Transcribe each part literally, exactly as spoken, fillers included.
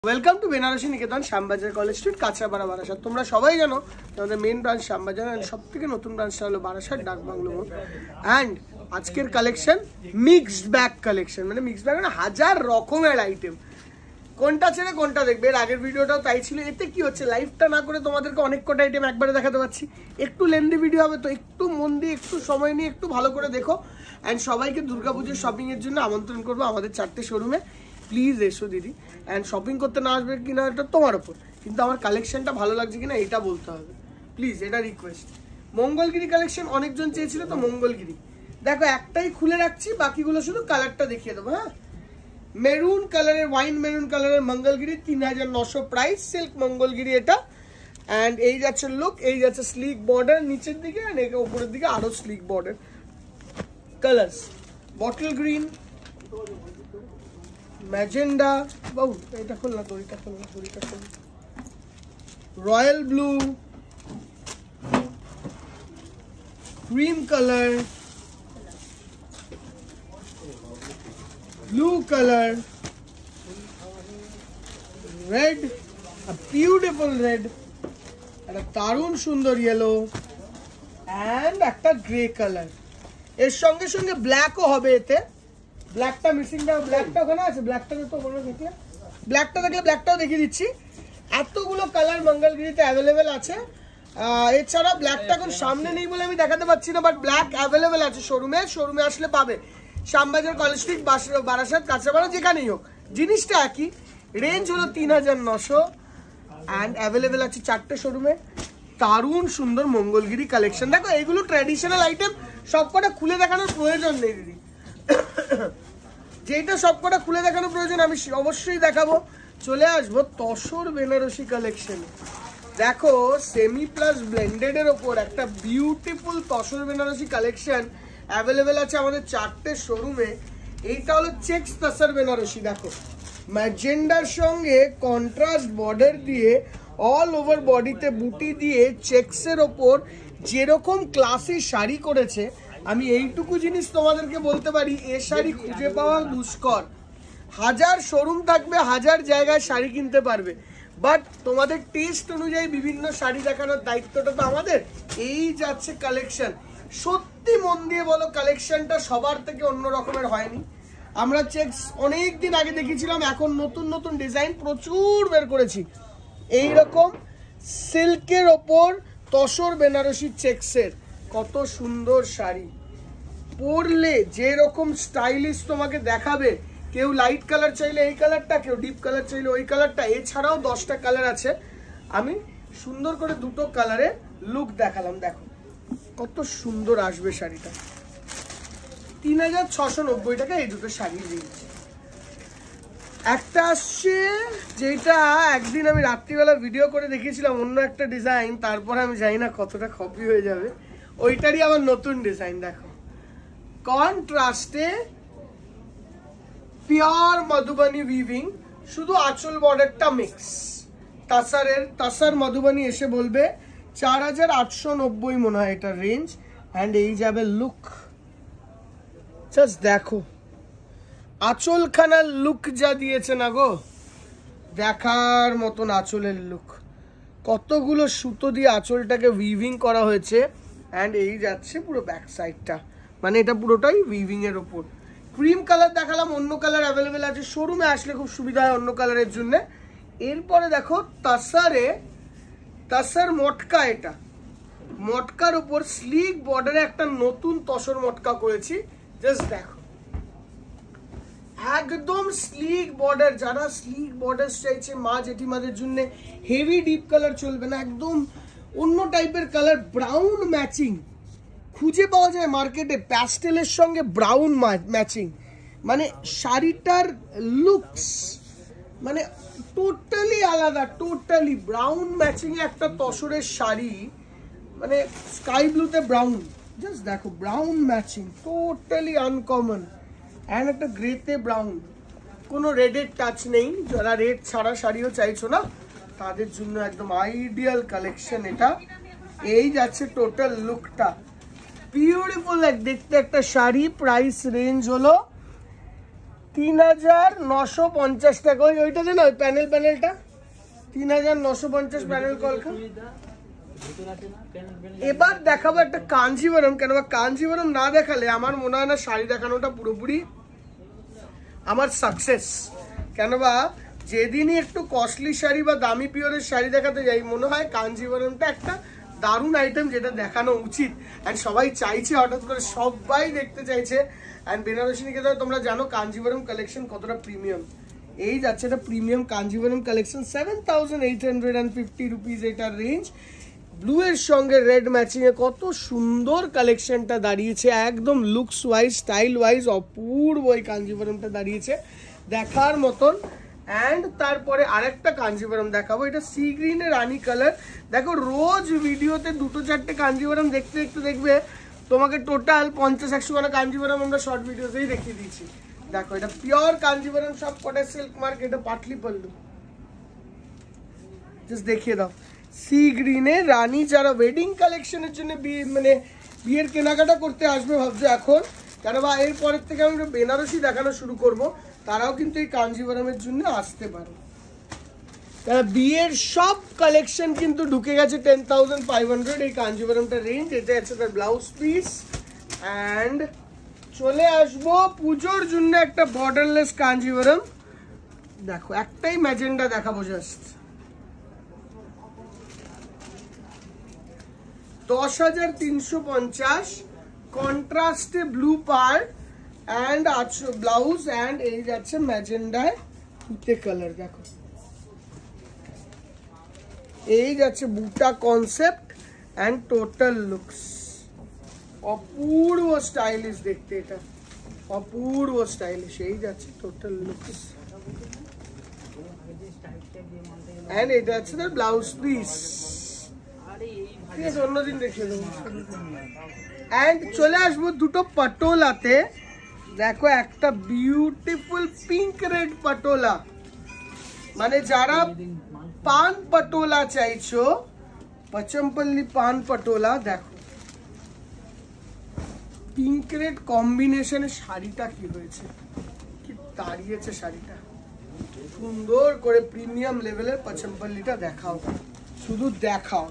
Welcome to Banarasi Niketan Shyambazar College Street Kanchrapara Barasat. তোমরা সবাই জানো আমাদের মেন ব্রাঞ্চ শ্যামবাজার, অ্যান্ড সব থেকে নতুন ব্রাঞ্চটা হলো বারাসাত ডাকবাংলো মোড়। অ্যান্ড আজকের কালেকশন মিক্সড ব্যাগ কালেকশন, মানে মিক্সড ব্যাগ মানে হাজার রকমের আইটেম, কোনটা ছেড়ে কোনটা দেখবে। এর আগের ভিডিওটাও তাই ছিল। এতে কি হচ্ছে, লাইভটা না করে তোমাদেরকে অনেক কটা আইটেম একবারে দেখাতে পারছি। একটু লেন্দি ভিডিও হবে, তো একটু মন দিয়ে একটু সময় নিয়ে একটু ভালো করে দেখো। অ্যান্ড সবাইকে দুর্গাপুজোর শপিংয়ের জন্য আমন্ত্রণ করবো আমাদের চারটে শোরুমে। প্লিজ এসো দিদি। অ্যান্ড শপিং করতে না আসবে কিনা এটা তোমার ওপর, কিন্তু আমার কালেকশনটা ভালো লাগছে কিনা এটা বলতে হবে প্লিজ, এটা রিকোয়েস্ট। মঙ্গলগিরি কালেকশন অনেকজন চেয়েছিল, তো মঙ্গলগিরি দেখো একটাই খুলে রাখছি, বাকিগুলো শুধু কালারটা দেখিয়ে দেবো। হ্যাঁ, মেরুন কালারের, ওয়াইন মেরুন কালারের মঙ্গলগিরি, তিন হাজার নশো প্রাইস, সিল্ক মঙ্গলগিরি এটা। অ্যান্ড এই যাচ্ছে লুক, এই যাচ্ছে স্লিক বর্ডার নিচের দিকে, অ্যান্ড এই উপরের দিকে আরো sleek border. Colours bottle green, magenta, বাবু এটা খুলনা, দড়িটা খুলনা, দড়িটা খুলনা, royal blue, cream colour, blue colour, red, beautiful red, একটা দারুণ সুন্দর ইয়েলো, অ্যান্ড একটা গ্রে কালার। এর সঙ্গে সঙ্গে ব্ল্যাকও হবে এতে। ব্ল্যাকটা মিসিং, ব্ল্যাকটা ওখানে আছে, ব্ল্যাকটা তো ওখানে দেখলে, ব্ল্যাকটা দেখলে ব্ল্যাকটাও দেখিয়ে দিচ্ছি। এতগুলো কালার মঙ্গলগিরিতে অ্যাভেলেবেল আছে। এছাড়া ব্ল্যাকটা এখন সামনে নেই বলে আমি দেখাতে পারছি না, বাট ব্ল্যাক অ্যাভেলেবেল আছে শোরুমে। শোরুমে আসলে পাবে, শ্যামবাজার কলেজ স্ট্রিট, বারাসাত, কাঁচরাপাড়া, যেখানেই হোক জিনিসটা একই। রেঞ্জ হলো তিন হাজার নশো, অ্যান্ড অ্যাভেলেবেল আছে চারটে শোরুমে। দারুণ সুন্দর মঙ্গলগিরি কালেকশন। দেখো এইগুলো ট্র্যাডিশনাল আইটেম, সবকটা খুলে দেখানোর প্রয়োজন নেই দিদি। যেটা সবকটা খুলে দেখানোর প্রয়োজন আমি অবশ্যই দেখাবো। চলে আসবো তসর বেনারসি কালেকশন। দেখো সেমি প্লাস ব্লেন্ডেড এর ওপর একটা beautiful tussar Banarasi collection available আছে আমাদের চারটে শোরুমে। এইটা হলো চেক্স তসর বেনারসি। দেখো ম্যাজেন্ডার সঙ্গে কন্ট্রাস্ট বর্ডার দিয়ে অল ওভার বডিতে বুটি দিয়ে চেক্সের ওপর যেরকম ক্লাসি শাড়ি করেছে, আমি এইটুকু জিনিস তোমাদেরকে বলতে পারি, এ শাড়ি খুঁজে পাওয়া দুষ্কর। হাজার শোরুম থাকবে, হাজার জায়গায় শাড়ি কিনতে পারবে, বাট তোমাদের টেস্ট অনুযায়ী বিভিন্ন শাড়ি দেখানোর দায়িত্বটা তো আমাদের। এই যাচ্ছে কালেকশন, সত্যি মন দিয়ে বলো কালেকশনটা সবার থেকে অন্য রকমের হয়নি। আমরা চেক্স অনেক দিন আগে দেখিয়েছিলাম, এখন নতুন নতুন ডিজাইন প্রচুর বের করেছি। এইরকম সিল্কের ওপর তসর বেনারসি চেক্সের কত সুন্দর শাড়ি পরলে যেরকম স্টাইলিশ তোমাকে দেখাবে। কেউ লাইট কালার চাইলে এই কালারটা, কেউ ডিপ কালার চাইলে ওই কালারটা। এছাড়াও দশটা কালার আছে, আমি সুন্দর করে দুটো কালারে লুক দেখালাম। দেখো কত সুন্দর আসবে শাড়িটা। তিন হাজার ছশো নব্বই টাকা এই দুটো শাড়ি দিয়েছি। একটা আসছে যেটা একদিন আমি রাত্রিবেলা ভিডিও করে দেখিয়েছিলাম, অন্য একটা ডিজাইন, তারপরে আমি জানি না কতটা কপি হয়ে যাবে, ওইটারই আবার নতুন ডিজাইন। দেখো কন্ট্রাস্টে পিওর মধুবনী উইভিং, শুধু আঁচল বর্ডারটা মিক্স। তাসারের তাসার মধুবনী এসে বলবে চার হাজার আটশো নব্বই মনে হয় এটার রেঞ্জ। অ্যান্ড এই যাবে লুক, জাস্ট দেখো আঁচলখানার লুক যা দিয়েছে না গো, দেখার মতন আঁচলের লুক। কতগুলো সুতো দিয়ে আঁচলটাকে উইভিং করা হয়েছে। অ্যান্ড এই যাচ্ছে পুরো ব্যাক সাইডটা, মানে এটা পুরোটাই উইভিং এর ওপর। ক্রিম কালার দেখালাম, অন্য কালার অ্যাভেলেবেল আছে, শোরুমে আসলে খুব সুবিধা হয় অন্য কালারের জন্য। এরপরে দেখো তাসারে, তাসার মটকা, এটা মটকার উপর স্লিক বর্ডারে একটা নতুন তসর মটকা করেছি। জাস্ট দেখো একদম স্লিক বর্ডার। যারা স্লিক বর্ডার চাইছে মা জেঠিমাদের জন্য, হেভি ডিপ কালার চলবে না, একদম অন্য টাইপের কালার, ব্রাউন ম্যাচিং খুঁজে পাওয়া যায় মার্কেটে, প্যাস্টেলের সঙ্গে ব্রাউন ম্যাচিং, মানে শাড়িটার লুকস মানে টোটালি আলাদা, টোটালি ব্রাউন ম্যাচিং এ একটা তসরের শাড়ি, মানে স্কাই ব্লুতে ব্রাউন। জাস্ট দেখো brown matching, totally uncommon. And একটা গ্রেতে ব্রাউন, কোনো রেডের টাচ নেই। যারা রেড ছাড়া শাড়িও চাইছো না তাদের জন্য একদম আইডিয়াল কালেকশন এটা। এই যাচ্ছে টোটাল লুকটা, বিউটিফুল দেখতে একটা শাড়ি। প্রাইস রেঞ্জ হলো তিন হাজার নশো পঞ্চাশ টাকা। ওই ওইটা যে না ওই প্যানেল প্যানেলটা তিন হাজার নশো পঞ্চাশ প্যানেল কলকা। এবার দেখাবো একটা কাঞ্জিভারাম, কেন বা কাঞ্জিভারাম না দেখালে আমার মনে হয় না শাড়ি দেখানোটা পুরোপুরি আমার সাকসেস। কেন বা যেদিনই একটু কস্টলি শাড়ি বা দামি পিওরের শাড়ি দেখাতে যাই মনে হয় কাঞ্জিভারামটা একটা দারুণ আইটেম যেটা দেখানো উচিত। অ্যান্ড সবাই চাইছে, হঠাৎ করে সবাই দেখতে চাইছে। অ্যান্ড বেনারসি নিকেতনে তোমরা জানো কাঞ্জিভারাম কালেকশন কতটা প্রিমিয়াম। এই যাচ্ছে এটা premium Kanjivaram collection, seven thousand eight hundred and fifty rupees এটার রেঞ্জ। ব্লু এর সঙ্গে রেড ম্যাচিং এ কত সুন্দর কালেকশনটা দাঁড়িয়েছে, একদম লুকস ওয়াইজ স্টাইল ওয়াইজ অপূর্ব এই কাঞ্জিভারামটা দাঁড়িয়েছে, দেখার মতন। অ্যান্ড তারপরে আরেকটা কাঞ্জিভারাম দেখাবো, এটা সি গ্রিনে রানি কালার। দেখো রোজ ভিডিওতে দুটো চারটে কাঞ্জিভারাম দেখতে দেখতে দেখবে তোমাকে টোটাল পঞ্চাশ একশো খানা কাঞ্জিভারাম আমরা শর্ট ভিডিওতেই দেখিয়ে দিয়েছি। দেখো এটা পিওর কাঞ্জিভারাম, সব কটা সিল্ক মার্ক, এটা পাটলি পল্লু, জাস্ট দেখিয়ে দাও। সি গ্রিনে রানী, যারা ওয়েডিং কালেকশনের জন্য বিয়ে মানে বিয়ের কেনাকাটা করতে আসবে ভাবছো এখন, কেন বা এরপরের থেকে আমরা বেনারসি দেখানো শুরু করব, তারাও কিন্তু এই কাঞ্জিভারামের জন্য আসতে পারে। তারা বিয়ের সব কালেকশন কিন্তু ঢুকে গেছে টেন থাউজেন্ড ফাইভ হান্ড্রেড এই কাঞ্জিভারামটা রেঞ্জ। এটা আছে তার ব্লাউজ পিস। অ্যান্ড চলে আসবো পুজোর জন্য একটা বর্ডারলেস কাঞ্জিভারাম। দেখো একটাই ম্যাজেন্ডা দেখাবো, জাস্ট দশ হাজার তিনশো পঞ্চাশ, কন্ট্রাস্টে ব্লু পার্ট অ্যান্ড আছে ব্লাউজ। অ্যান্ড এই যাচ্ছে ম্যাজেন্ডায় তুতে কালার। দেখো এই যাচ্ছে বুটা কনসেপ্ট অ্যান্ড টোটাল লুকস, অপূর্ব স্টাইলিশ দেখতে, এটা অপূর্ব স্টাইলিশ। এই যাচ্ছে টোটাল লুকস অ্যান্ড এটা হচ্ছে তার ব্লাউজ পিস। ঠিক আছে, অন্যদিন দেখিয়ে দেবো। অ্যান্ড চলে আসবো দুটো পাটোলাতে। দেখো একটা বিউটিফুল পিঙ্ক রেড পাটোলা, মানে যারা পান পাটোলা চাইছো, পচমপল্লি পান পাটোলা। দেখো পিঙ্ক রেড কম্বিনেশনে শাড়িটা কি হয়েছে, কি দাঁড়িয়েছে শাড়িটা, সুন্দর করে প্রিমিয়াম লেভেলের পচমপল্লিটা দেখাও, শুধু দেখাও,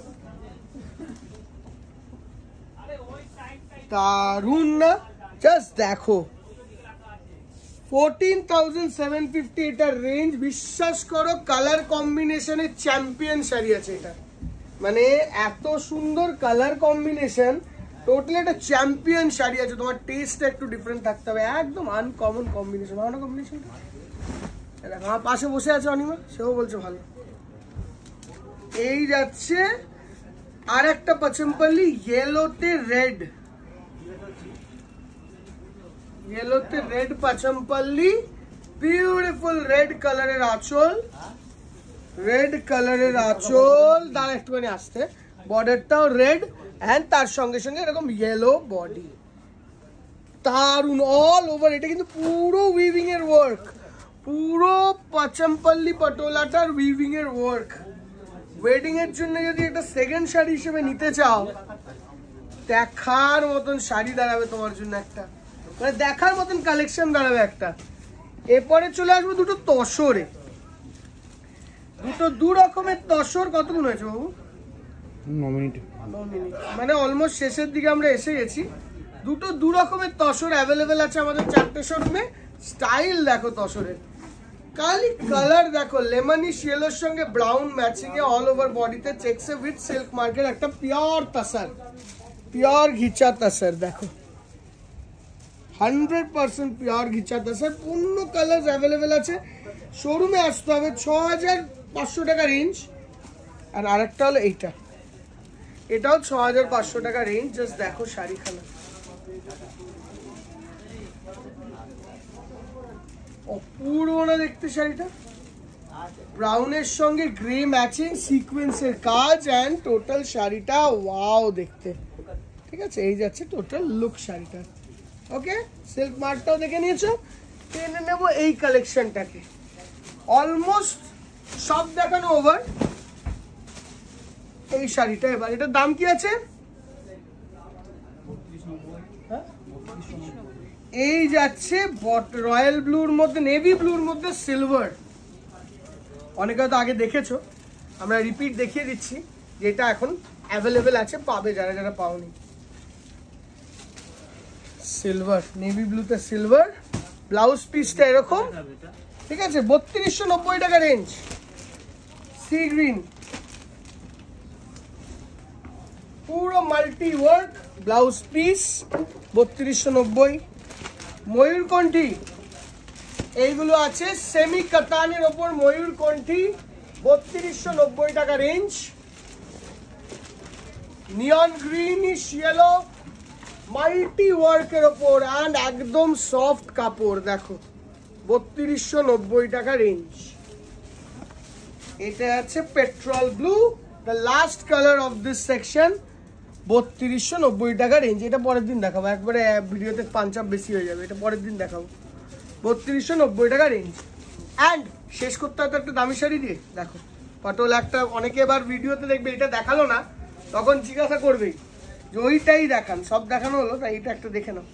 দারুন না? জাস্ট দেখো ফোরটিন থাউজেন্ড সেভেন ফিফটি এটার রেঞ্জ। বিশ্বাস করো কালার কম্বিনেশনে চ্যাম্পিয়ন শাড়ি আছে এটা, মানে এত সুন্দর কালার কম্বিনেশন, টোটালি একটা চ্যাম্পিয়ন শাড়ি আছে। তোমার টেস্টটা একটু ডিফারেন্ট থাকতে হবে, একদম আনকমন কম্বিনেশন। ভালো না কম্বিনেশনটা? আমার পাশে বসে আছে অনিমা, সেও বলছে ভালো। এই যাচ্ছে আর একটা পচমপল্লি ইয়েলোতে রেড, ইয়েলোতে রেড পচমপল্লি, বিউটিফুল রেড কালারের আঁচল, রেড কালারের আঁচল, তার একটুখানি আসতে বর্ডারটাও রেড এন্ড তার সঙ্গে সঙ্গে এরকম ইয়েলো বডি, দারুন অল ওভার। এটা কিন্তু পুরো উইভিং এর ওয়ার্ক, পুরো পচমপল্লি পটোলাটার উইভিং এর ওয়ার্ক। ওয়েডিং এর জন্য যদি একটা সেকেন্ড শাড়ি হিসেবে নিতে চাও, দেখার মতন শাড়ি দাঁড়াবে তোমার জন্য, একটা মানে দেখার মতন কালেকশন দাঁড়াবে একটা। এরপরে চলে আসবো দুটো তসরে, দুটো দু রকমের তসর। কতক্ষণ হয়েছে বাবু? ন মিনিট, মানে অলমোস্ট শেষের দিকে আমরা এসে গেছি। দুটো দু রকমের তসর অ্যাভেলেবেল আছে আমাদের চারটে শোরুমে। স্টাইল দেখো তসরের, কালি কালার দেখো, লেমনিশ ইয়েলোর সঙ্গে ব্রাউন ম্যাচিং এ অল ওভার বডিতে চেকসে উইথ সিল্ক মার্কের একটা পিওর তাসার, পিওর ঘিচা তাসার। দেখো hundred percent pure ghicha tussar, পূর্ণ কালার অ্যাভেলেবেল আছে। শোরুমে আসতে হবে, ছ হাজার পাঁচশো টাকা রেঞ্জ। আর আরেকটা হলো এইটা, এটাও ছ হাজার পাঁচশো টাকা রেঞ্জ। জাস্ট দেখো শাড়িখানা, অপূর্ব না দেখতে শাড়িটা, ব্রাউনের সঙ্গে গ্রে ম্যাচিং সিকোয়েন্সের কাজ অ্যান্ড টোটাল শাড়িটা ওয়াও দেখতে। ঠিক আছে, এই যাচ্ছে টোটাল লুক শাড়িটা। ওকে, সিল্ক মার্কটাও দেখে নিয়েছো। টেনে নেবো এই কালেকশনটাকে, অলমোস্ট সব দেখানো ওভার। এই শাড়িটা এবার, এটার দাম কি আছে? এই যাচ্ছে রয়্যাল ব্লুর মধ্যে, নেভি ব্লুর মধ্যে সিলভার। অনেকে হয়তো আগে দেখেছো, আমরা রিপিট দেখিয়ে দিচ্ছি যেটা এখন অ্যাভেলেবেল আছে, পাবে যারা যারা পাওনি। সিলভার, নেভি ব্লুতে সিলভার, ব্লাউজ পিসটা এরকম, ঠিক আছে, বত্রিশশো নব্বই টাকা রেঞ্জ। সি গ্রিন, পুরো মাল্টি ওয়ার্ক ব্লাউজ পিস, বত্রিশশো নব্বই। ময়ূরকণ্ঠী, এইগুলো আছে সেমি কাতানের ওপর ময়ূরকণ্ঠী, বত্রিশশো নব্বই টাকা range. Neon greenish yellow multi ওয়ার্কের ওপর অ্যান্ড একদম সফট কাপড়, দেখো বত্রিশশো নব্বই টাকা রেঞ্জ। এটা আছে petrol blue, the last colour of this section, বত্রিশশো নব্বই টাকা রেঞ্জ। এটা পরের দিন দেখাবো, একবারে ভিডিওতে পাঞ্চ আপ বেশি হয়ে যাবে, এটা পরের দিন দেখাবো। বত্রিশশো নব্বই টাকা রেঞ্জ। অ্যান্ড শেষ করতে হয়তো একটা দামি শাড়ি দিয়ে, দেখো পাটোলা একটা, অনেকে এবার ভিডিওতে দেখবে এটা দেখালো না, তখন জিজ্ঞাসা করবেই যে ওইটাই দেখান, সব দেখানো হলো তাই এটা একটা দেখে নাও।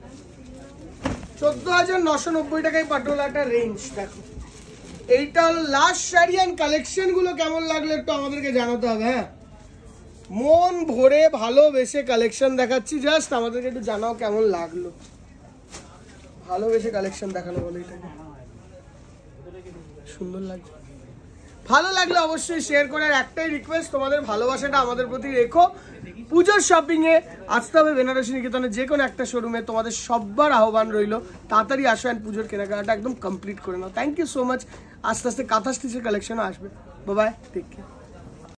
চোদ্দ হাজার নশো নব্বই টাকায় পাটোলাটা রেঞ্জ। দেখো এইটা হলো লাস্ট শাড়ি। অ্যান্ড কালেকশন গুলো কেমন লাগলো একটু আমাদেরকে জানাতে হবে। হ্যাঁ, মন ভরে ভালোবেসে কালেকশন দেখাচ্ছি, জাস্ট আমাদেরকে একটু জানাও কেমন লাগলো। ভালোবেসে কালেকশন দেখানো বলে এটাকে, সুন্দর লাগছে। ভালো লাগলে অবশ্যই শেয়ার করার একটাই রিকোয়েস্ট, তোমাদের ভালোবাসাটা আমাদের প্রতি রেখো। পুজোর শপিং এ আসতে হবে বেনারসি নিকেতনে, যে কোনো একটা শোরুমে, তোমাদের সবার আহ্বান রইল। তাড়াতাড়ি আসো অ্যান্ড পুজোর কেনাকাটা একদম কমপ্লিট করে নাও। Thank you so much. আস্তে আস্তে কাঁথা স্টিচের কালেকশনও আসবে। Bye bye, take care.